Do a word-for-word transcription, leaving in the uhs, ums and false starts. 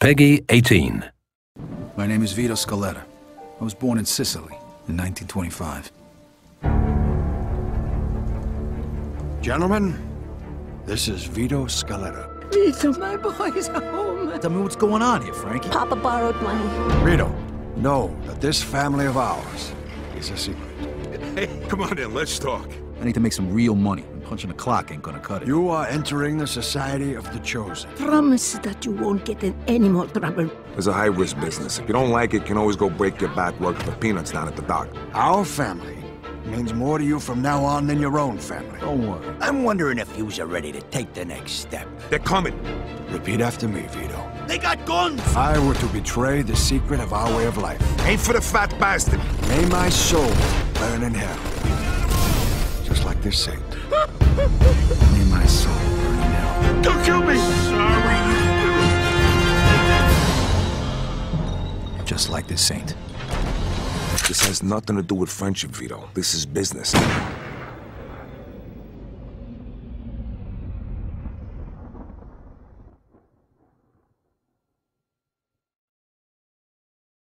Peggy eighteen. My name is Vito Scaletta. I was born in Sicily in nineteen twenty-five. Gentlemen, this is Vito Scaletta. Vito, my boy's home. Tell me what's going on here, Frankie. Papa borrowed money. Vito, know that this family of ours is a secret. Hey, come on in, let's talk. I need to make some real money, and punching the clock ain't gonna cut it. You are entering the Society of the Chosen. Promise that you won't get in any more trouble. It's a high-risk business. If you don't like it, you can always go break your back working for peanuts down at the dock. Our family means more to you from now on than your own family. Don't worry. I'm wondering if yous are ready to take the next step. They're coming. Repeat after me, Vito. They got guns! If I were to betray the secret of our way of life, Ain't for the fat bastard. may my soul burn in hell. Just like this saint. May my soul burn in hell. Don't kill me! Sorry. Just like this saint. This has nothing to do with friendship, Vito. This is business.